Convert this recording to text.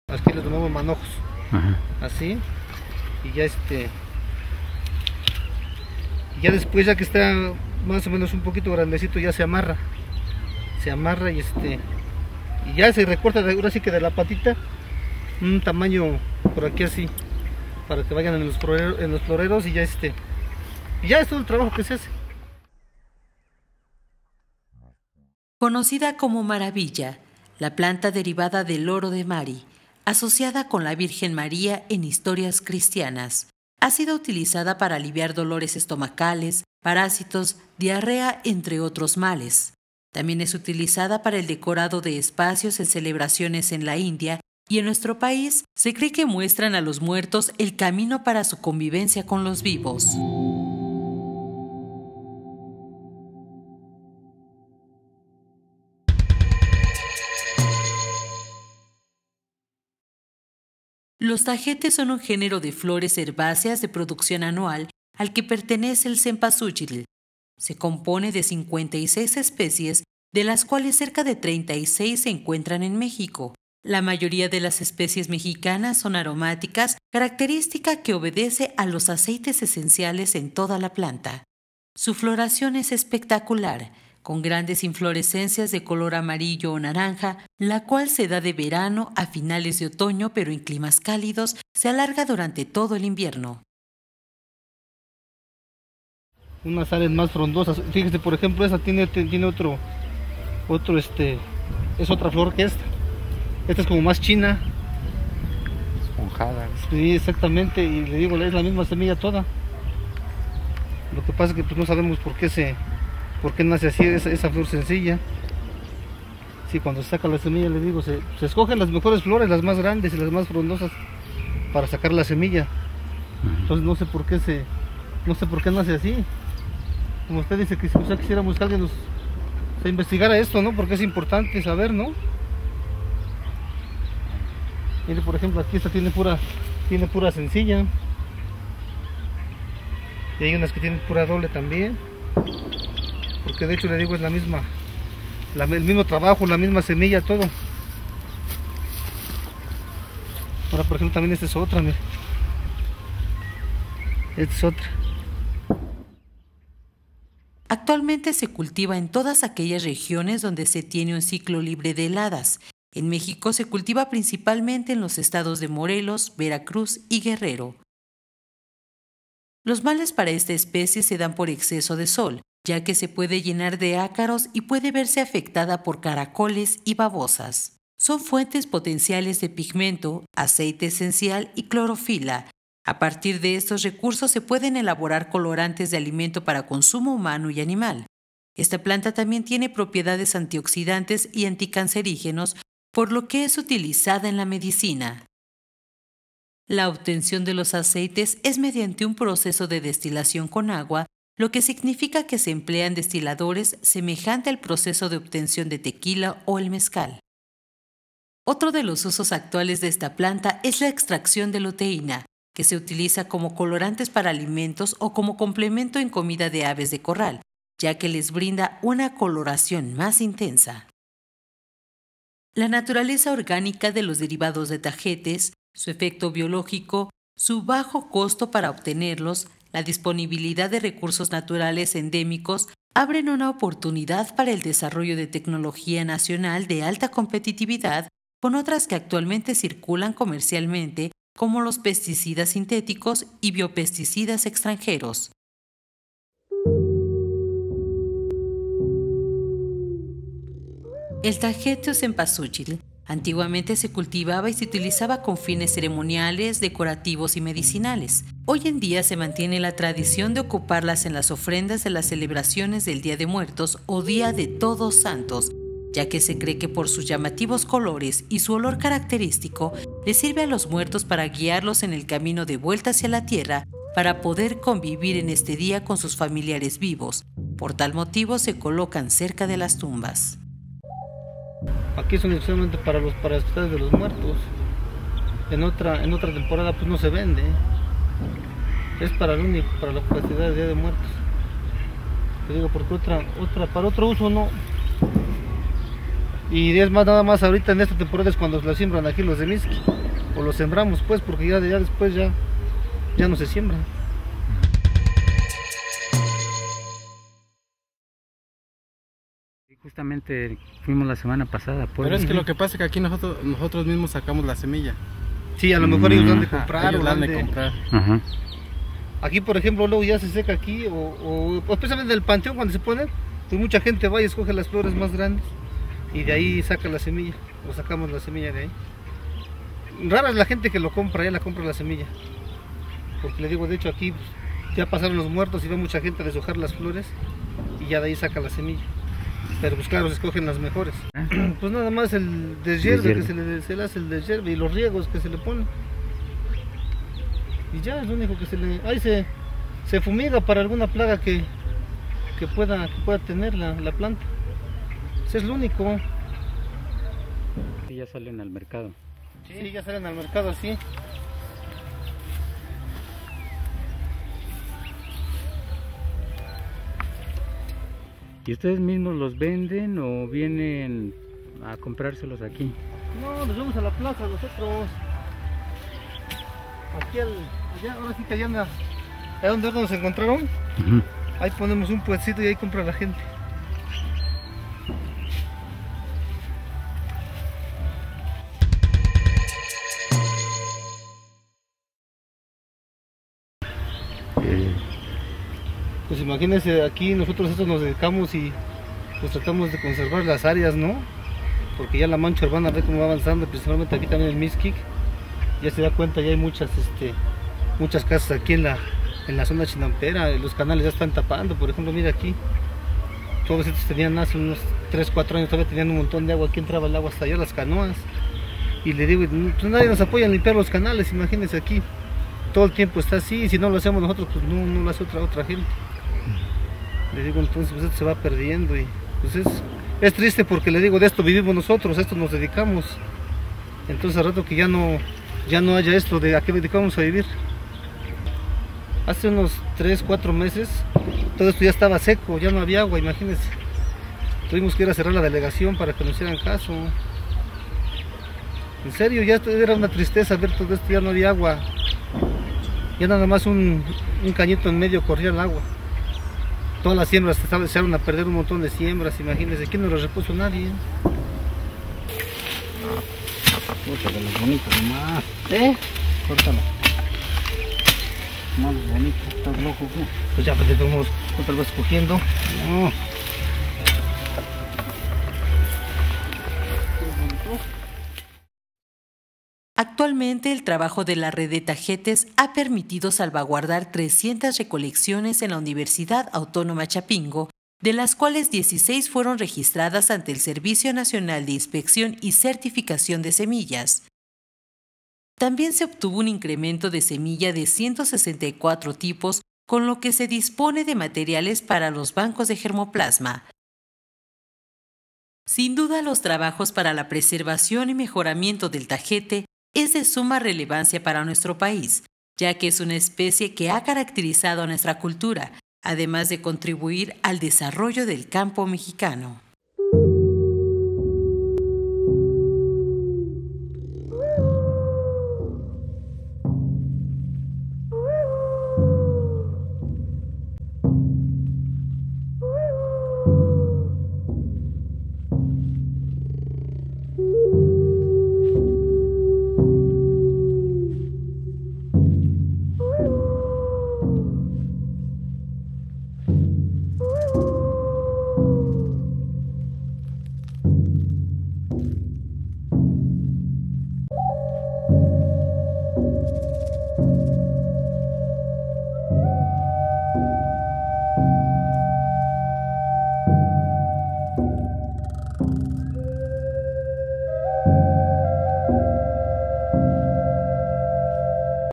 Aquí le tomamos manojos. Ajá. Así. Y ya ya después, ya que está más o menos un poquito grandecito, ya se amarra. Se amarra y y ya se recorta ahora sí que de la patita un tamaño por aquí así, para que vayan en los floreros y ya y ya es todo el trabajo que se hace. Conocida como maravilla, la planta derivada del oro de Mari, asociada con la Virgen María en historias cristianas, ha sido utilizada para aliviar dolores estomacales, parásitos, diarrea, entre otros males. También es utilizada para el decorado de espacios en celebraciones en la India y en nuestro país se cree que muestran a los muertos el camino para su convivencia con los vivos. Los tajetes son un género de flores herbáceas de producción anual al que pertenece el cempasúchil. Se compone de 56 especies, de las cuales cerca de 36 se encuentran en México. La mayoría de las especies mexicanas son aromáticas, característica que obedece a los aceites esenciales en toda la planta. Su floración es espectacular, con grandes inflorescencias de color amarillo o naranja, la cual se da de verano a finales de otoño, pero en climas cálidos se alarga durante todo el invierno. Unas áreas más frondosas, fíjese, por ejemplo, esa tiene otro es otra flor que esta. Esta es como más china. Esponjada. Sí, exactamente, y le digo, es la misma semilla toda. Lo que pasa es que pues no sabemos por qué nace así esa flor sencilla. Sí, cuando se saca la semilla, le digo, se escogen las mejores flores, las más grandes y las más frondosas para sacar la semilla. Entonces no sé por qué nace así. Como usted dice, que quizá quisiéramos que alguien se investigara esto, ¿no? Porque es importante saber, ¿no? Mire, por ejemplo, aquí esta tiene pura sencilla. Y hay unas que tienen pura doble también. Porque de hecho, le digo, es el mismo trabajo, la misma semilla, todo. Ahora, por ejemplo, también esta es otra, mire. Esta es otra. Actualmente se cultiva en todas aquellas regiones donde se tiene un ciclo libre de heladas. En México se cultiva principalmente en los estados de Morelos, Veracruz y Guerrero. Los males para esta especie se dan por exceso de sol, ya que se puede llenar de ácaros y puede verse afectada por caracoles y babosas. Son fuentes potenciales de pigmento, aceite esencial y clorofila. A partir de estos recursos se pueden elaborar colorantes de alimento para consumo humano y animal. Esta planta también tiene propiedades antioxidantes y anticancerígenos, por lo que es utilizada en la medicina. La obtención de los aceites es mediante un proceso de destilación con agua, lo que significa que se emplean destiladores semejante al proceso de obtención de tequila o el mezcal. Otro de los usos actuales de esta planta es la extracción de luteína, que se utiliza como colorantes para alimentos o como complemento en comida de aves de corral, ya que les brinda una coloración más intensa. La naturaleza orgánica de los derivados de tajetes, su efecto biológico, su bajo costo para obtenerlos, la disponibilidad de recursos naturales endémicos abren una oportunidad para el desarrollo de tecnología nacional de alta competitividad con otras que actualmente circulan comercialmente, como los pesticidas sintéticos y biopesticidas extranjeros. El tajete o cempasúchil antiguamente se cultivaba y se utilizaba con fines ceremoniales, decorativos y medicinales. Hoy en día se mantiene la tradición de ocuparlas en las ofrendas de las celebraciones del Día de Muertos o Día de Todos Santos, ya que se cree que por sus llamativos colores y su olor característico les sirve a los muertos para guiarlos en el camino de vuelta hacia la tierra para poder convivir en este día con sus familiares vivos. Por tal motivo se colocan cerca de las tumbas. Aquí son exclusivamente para las festividades de los muertos. En otra temporada pues no se vende. Es para la festividad del Día de Muertos. Te digo, porque para otro uso no. Y es más, nada más ahorita en esta temporada es cuando la siembran aquí los de Mixqui, o los sembramos pues, porque ya después ya no se siembran. Justamente fuimos la semana pasada. Pero es que lo que pasa es que aquí nosotros mismos sacamos la semilla. Sí, a lo mejor ellos dan de comprar. Ellos dan de comprar. Ajá. Aquí, por ejemplo, luego ya se seca aquí, o especialmente en el panteón cuando se pone, pues mucha gente va y escoge las flores más grandes y de ahí saca la semilla, o sacamos la semilla de ahí. Rara es la gente que lo compra, la compra la semilla, porque le digo, de hecho aquí ya pasaron los muertos y va mucha gente a deshojar las flores y ya de ahí saca la semilla. Pero pues claro, se escogen las mejores. Pues nada más el deshierve que se le hace el deshierve y los riegos que se le ponen. Y ya es lo único que se le... Ahí se fumiga para alguna plaga que pueda tener la planta. Eso es lo único. Que ya salen al mercado. Sí, ya salen al mercado así. ¿Y ustedes mismos los venden o vienen a comprárselos aquí? No, nos vamos a la plaza nosotros. Aquí allá, ahora sí que allá donde nos encontraron. Ahí ponemos un puestito y ahí compra la gente. Pues imagínense, aquí nosotros esto nos dedicamos y pues tratamos de conservar las áreas, ¿no? Porque ya la mancha urbana ve cómo va avanzando, principalmente aquí también en Mixquic. Ya se da cuenta, ya hay muchas casas aquí en la zona chinampera, los canales ya están tapando. Por ejemplo, mira aquí, todos estos tenían hace unos 3, 4 años, todavía tenían un montón de agua, aquí entraba el agua hasta allá, las canoas. Y le digo, pues nadie nos apoya a limpiar los canales, imagínense aquí. Todo el tiempo está así, y si no lo hacemos nosotros, pues no lo hace otra gente. Le digo, entonces pues esto se va perdiendo y pues es triste porque le digo, de esto vivimos nosotros, a esto nos dedicamos. Entonces al rato que ya no haya esto, ¿de a qué dedicamos a vivir? Hace unos 3, 4 meses todo esto ya estaba seco, ya no había agua, imagínense. Tuvimos que ir a cerrar la delegación para que nos hicieran caso. En serio, ya era una tristeza ver todo esto, ya no había agua. Ya nada más un cañito en medio corría el agua. Todas las siembras se echaron a perder, un montón de siembras, imagínense, ¿quién no lo repuso? Nadie. Córtalo, los bonitos nomás. Córtalo. Más bonito, estás loco, ¿qué? Pues ya pues vamos otra vez cogiendo. No. Actualmente el trabajo de la red de Tajetes ha permitido salvaguardar 300 recolecciones en la Universidad Autónoma Chapingo, de las cuales 16 fueron registradas ante el Servicio Nacional de Inspección y Certificación de Semillas. También se obtuvo un incremento de semilla de 164 tipos, con lo que se dispone de materiales para los bancos de germoplasma. Sin duda, los trabajos para la preservación y mejoramiento del tajete es de suma relevancia para nuestro país, ya que es una especie que ha caracterizado a nuestra cultura, además de contribuir al desarrollo del campo mexicano.